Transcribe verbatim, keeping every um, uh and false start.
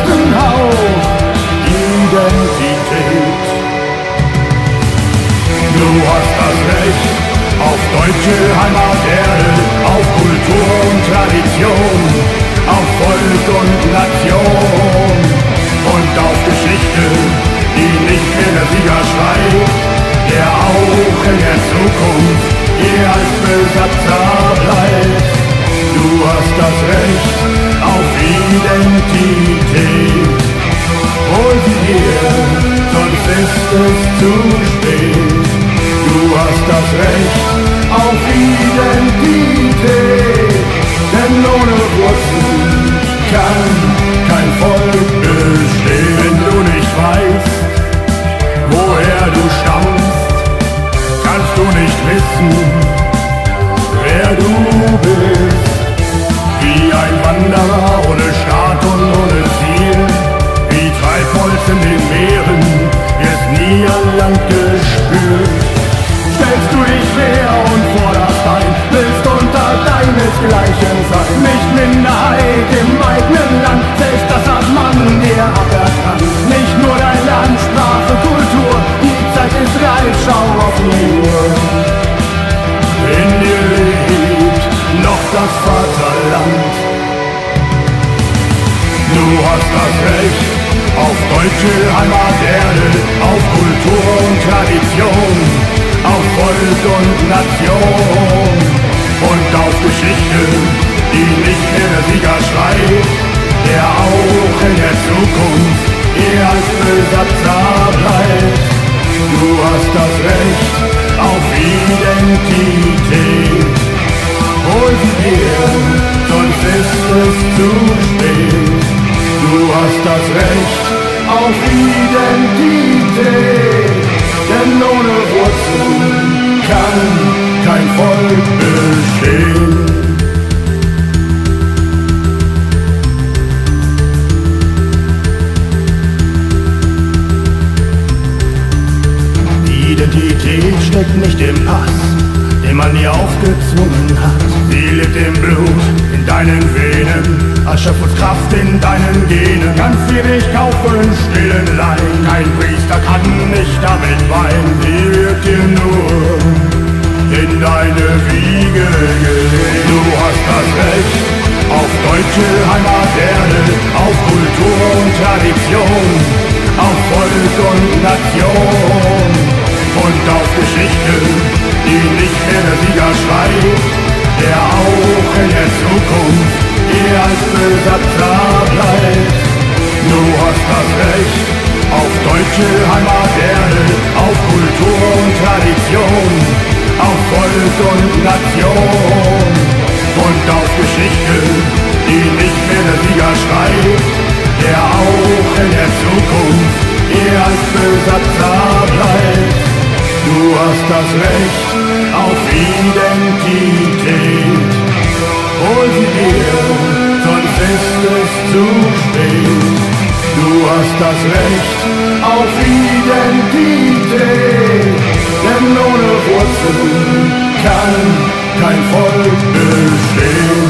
letzten Hauch Identität. Du hast das Recht auf deutsche Heimaterde, auf Kultur und Tradition, auf Volk und Nation und auf Geschichte, die nicht mehr der Sieger schreibt, der auch in der Zukunft je als Besatzer bleibt. Du hast das Recht auf Identität. Hol sie dir, sonst ist es zu spät. Du hast das Recht auf Identität, denn ohne Wurzeln kann kein Volk bestehen. Wenn du nicht weißt, woher du stammst, kannst du nicht wissen, wer du bist. Wie ein Wanderer ohne Start und ohne Ziel, wie Treibholz in den Meeren, wirst nie an Land gespült. Stellst du dich quer und forderst ein, willst unter deinesgleichen sein. Nicht Minderheit im eigenen Land, selbst das hat man dir aberkannt. Nicht nur dein Land, Sprache, Kultur, die Zeit ist reif, schau auf die Uhr. In dir lebt noch das Vaterland. Du hast das Recht auf deutsche Heimaterde, auf Kultur und Tradition, auf Volk und Nation und auf Geschichte, die nicht mehr der Sieger schreibt, der auch in der Zukunft eher als Besatzer bleibt. Du hast das Recht auf Identität. Hol sie dir, sonst ist es zu spät. Du hast das Recht auf Identität, denn ohne Wurzeln kann kein Volk bestehen. Die Identität steckt nicht im Pass, den man dir aufgezwungen hat. Sie lebt im Blut, in deinen Venen, als Schöpfungskraft in deinen Genen. Kannst sie nicht kaufen, stillen Leid. Kein Priester kann nicht damit weinen. Sie wird dir nur in deine Wiege gelegt. Du hast das Recht auf deutsche Heimaterde, auf Kultur und Tradition, auf Volk und Nation und auf Geschichte, die nicht mehr der Sieger schreibt, der auch in der Zukunft eher als Besatzer bleibt. Du hast das Recht auf deutsche Heimaterde, auf Kultur und Tradition, auf Volk und Nation und auf Geschichte, die nicht mehr der Sieger schreibt, der auch in der Zukunft eher als Besatzer bleibt. Du hast das Recht auf Identität. Hol sie dir, sonst ist es zu spät. Du hast das Recht auf Identität, denn ohne Wurzeln kann kein Volk bestehen.